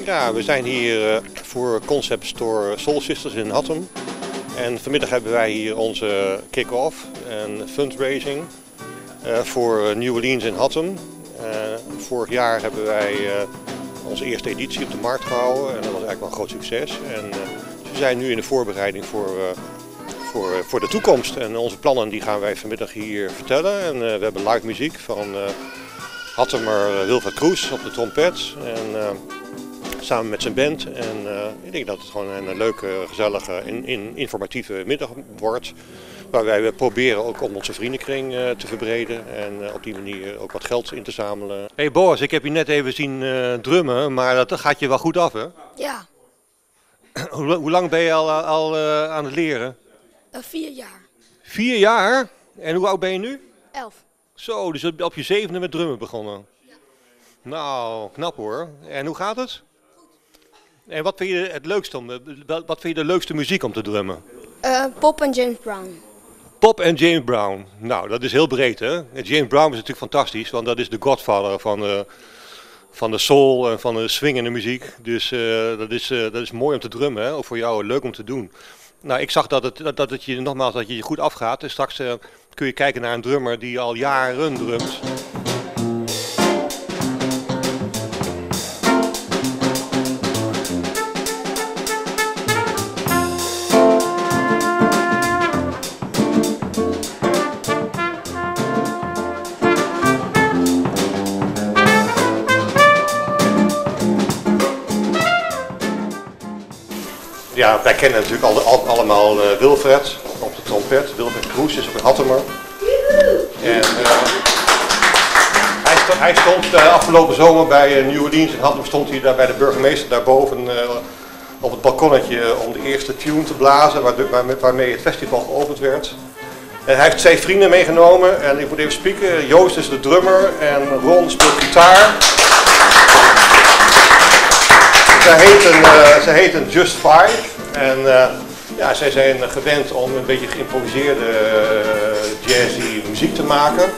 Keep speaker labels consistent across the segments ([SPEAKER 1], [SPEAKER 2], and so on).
[SPEAKER 1] Ja, we zijn hier voor Concept Store Soul Sisters in Hattem. En vanmiddag hebben wij hier onze kick-off en fundraising voor New Orleans in Hattem. Vorig jaar hebben wij onze eerste editie op de markt gehouden en dat was eigenlijk wel een groot succes. En we zijn nu in de voorbereiding voor de toekomst. En onze plannen die gaan wij vanmiddag hier vertellen. En we hebben live muziek van Hattemer Wilfred Kroes op de trompet. En samen met zijn band. En ik denk dat het gewoon een leuke, gezellige, informatieve middag wordt. Waarbij we proberen ook om onze vriendenkring te verbreden. En op die manier ook wat geld in te zamelen. Hey Boas, ik heb je net even zien drummen, maar dat gaat je wel goed af, hè?
[SPEAKER 2] Ja.
[SPEAKER 1] Hoe lang ben je al aan het leren?
[SPEAKER 2] 4 jaar.
[SPEAKER 1] 4 jaar? En hoe oud ben je nu?
[SPEAKER 2] 11.
[SPEAKER 1] Zo, dus op je 7e met drummen begonnen. Ja. Nou, knap hoor. En hoe gaat het? En wat vind je het leukste wat vind je de leukste muziek om te drummen?
[SPEAKER 2] Pop en James Brown.
[SPEAKER 1] Pop en James Brown. Nou, dat is heel breed, hè? En James Brown is natuurlijk fantastisch, want dat is de godfather van de soul en van de swingende muziek. Dus dat is mooi om te drummen, hè? Ook voor jou leuk om te doen. Nou, ik zag dat het je goed afgaat. Dus straks kun je kijken naar een drummer die al jaren drumt. Ja, wij kennen natuurlijk allemaal Wilfred op de trompet. Wilfred Kroes is ook een Hattemer. En hij stond afgelopen zomer bij New Orleans in Hattem, stond hij daar bij de burgemeester daarboven op het balkonnetje om de eerste tune te blazen waarmee het festival geopend werd. En hij heeft 2 vrienden meegenomen en ik moet even spieken. Joost is de drummer en Ron speelt gitaar. Ze heten Just Five en ja, zij zijn gewend om een beetje geïmproviseerde jazzy muziek te maken.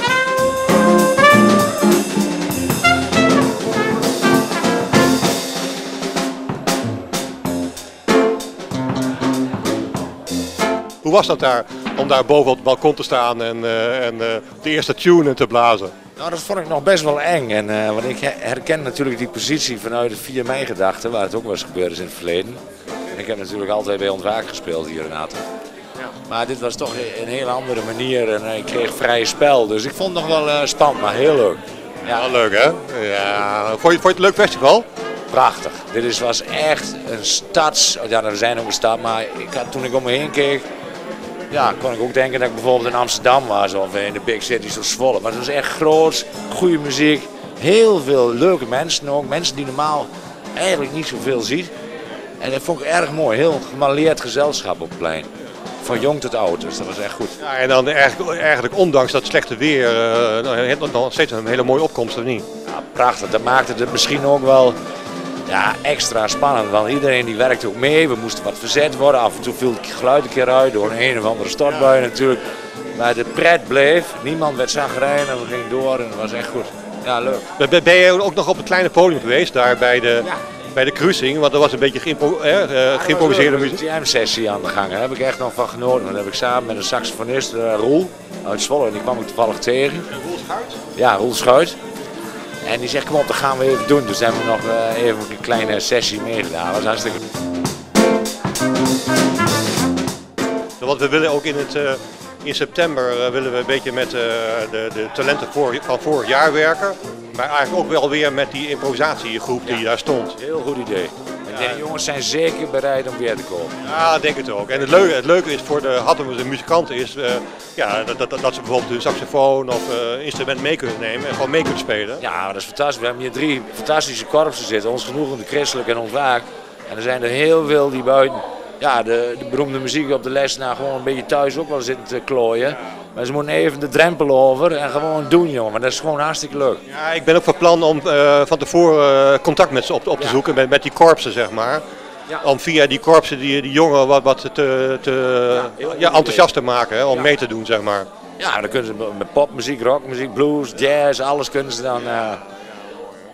[SPEAKER 1] Hoe was dat daar, om daar boven op het balkon te staan en de eerste tune te blazen?
[SPEAKER 3] Nou, dat vond ik nog best wel eng. Want ik herken natuurlijk die positie vanuit de 4 mei gedachte, waar het ook wel eens gebeurd is in het verleden. En ik heb natuurlijk altijd bij Ontwaak gespeeld hier in Hattem. Ja. Maar dit was toch een hele andere manier en ik kreeg vrije spel. Dus ik vond het nog wel spannend, maar heel leuk.
[SPEAKER 1] Ja, wel leuk hè? Ja. Vond je het een leuk festival?
[SPEAKER 3] Prachtig. Was echt een stads... Ja, er zijn ook een stad, maar toen ik om me heen keek, ja, kon ik ook denken dat ik bijvoorbeeld in Amsterdam was of in de big city zoals Zwolle. Maar het was echt groot, goede muziek, heel veel leuke mensen ook. Mensen die normaal eigenlijk niet zoveel ziet. En dat vond ik erg mooi, heel gemaleerd gezelschap op het plein. Van jong tot oud, dus dat was echt goed.
[SPEAKER 1] Ja, en dan eigenlijk ondanks dat slechte weer, nog steeds een hele mooie opkomst of niet?
[SPEAKER 3] Ja, prachtig, dat maakte het misschien ook wel extra spannend, want iedereen die werkte ook mee. We moesten wat verzet worden, af en toe viel het geluid een keer uit door een of andere stortbui natuurlijk. Maar de pret bleef, niemand werd chagrijnig en we gingen door en het was echt goed. Ja, leuk.
[SPEAKER 1] Ben je ook nog op het kleine podium geweest, daar bij de cruising, want er was een beetje geïmproviseerde muziek?
[SPEAKER 3] Een jam-sessie aan de gang, daar heb ik echt nog van genoten. Dat heb ik samen met een saxofonist, Roel, uit Zwolle, en die kwam ik toevallig tegen.
[SPEAKER 1] Roel Schuit?
[SPEAKER 3] Ja, Roel Schuit. En die zegt, kom op, dat gaan we even doen. Dus hebben we nog even een kleine sessie meegedaan. Dat was hartstikke
[SPEAKER 1] Want we willen ook in september willen we een beetje met de talenten van vorig jaar werken. Maar eigenlijk ook wel weer met die improvisatiegroep die daar stond.
[SPEAKER 3] Heel goed idee. De jongens zijn zeker bereid om weer te komen.
[SPEAKER 1] Ja, denk het ook. En het leuke is voor de Hattemers muzikanten is dat ze bijvoorbeeld hun saxofoon of instrument mee kunnen nemen en gewoon mee kunnen spelen.
[SPEAKER 3] Ja, dat is fantastisch. We hebben hier 3 fantastische korpsen zitten. Ons genoegen, de Christelijk en Ontwaak. En er zijn er heel veel die buiten de beroemde muziek op de les gewoon een beetje thuis ook wel zitten te klooien. Maar ze moeten even de drempel over en gewoon doen, jongen. Maar dat is gewoon hartstikke leuk.
[SPEAKER 1] Ja, ik ben ook van plan om van tevoren contact met ze op te zoeken, met die korpsen, zeg maar. Ja. Om via die korpsen die jongen wat enthousiast te maken, hè, om mee te doen, zeg maar.
[SPEAKER 3] Ja, dan kunnen ze met popmuziek, rockmuziek, blues, jazz, alles kunnen ze dan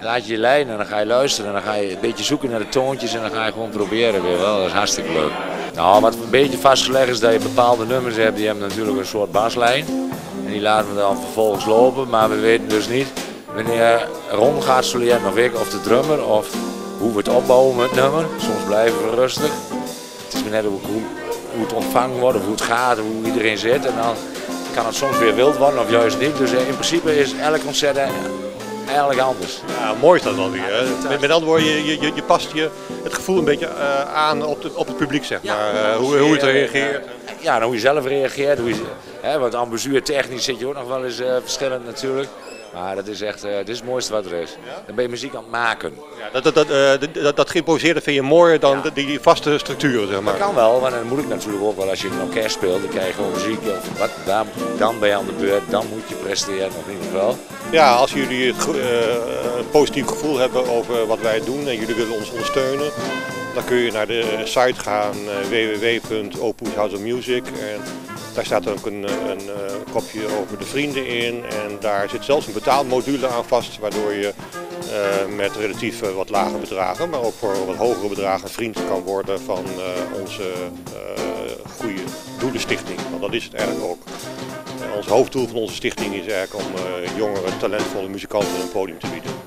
[SPEAKER 3] laat je je leiden en dan ga je luisteren en dan ga je een beetje zoeken naar de toontjes en dan ga je gewoon proberen weer wel. Dat is hartstikke leuk. Nou, wat een beetje vastgelegd is dat je bepaalde nummers hebt, die hebben natuurlijk een soort baslijn. En die laten we dan vervolgens lopen, maar we weten dus niet wanneer Ron gaat soleren of ik of de drummer of hoe we het opbouwen met het nummer. Soms blijven we rustig. Het is maar net ook hoe het ontvangen wordt of hoe het gaat, hoe iedereen zit. En dan kan het soms weer wild worden of juist niet. Dus in principe is elk concert eigenlijk anders.
[SPEAKER 1] Ja, mooi is dat wel weer. Met andere woorden, je past het gevoel een beetje aan op het publiek, zeg maar. Hoe het reageert.
[SPEAKER 3] Ja, en hoe je zelf reageert. Want ambuzuur technisch zit je ook nog wel eens verschillend natuurlijk. Maar dat is echt dit is het mooiste wat er is. Dan ben je muziek aan het maken.
[SPEAKER 1] Ja, dat geïmproviseerde vind je mooier dan die vaste structuren, zeg maar.
[SPEAKER 3] Dat kan wel, maar dan moet ik natuurlijk ook wel als je in een orkest speelt. Dan krijg je gewoon muziek of wat. Dan ben je aan de beurt, dan moet je presteren of in ieder geval.
[SPEAKER 1] Ja, als jullie een positief gevoel hebben over wat wij doen en jullie willen ons ondersteunen, dan kun je naar de site gaan www.Opus House of Music. En daar staat ook een kopje over de vrienden in en daar zit zelfs een betaalmodule aan vast, waardoor je met relatief wat lage bedragen, maar ook voor wat hogere bedragen vriend kan worden van onze goede doelenstichting. Want dat is het eigenlijk ook. Ons hoofddoel van onze stichting is eigenlijk om jongere, talentvolle muzikanten een podium te bieden.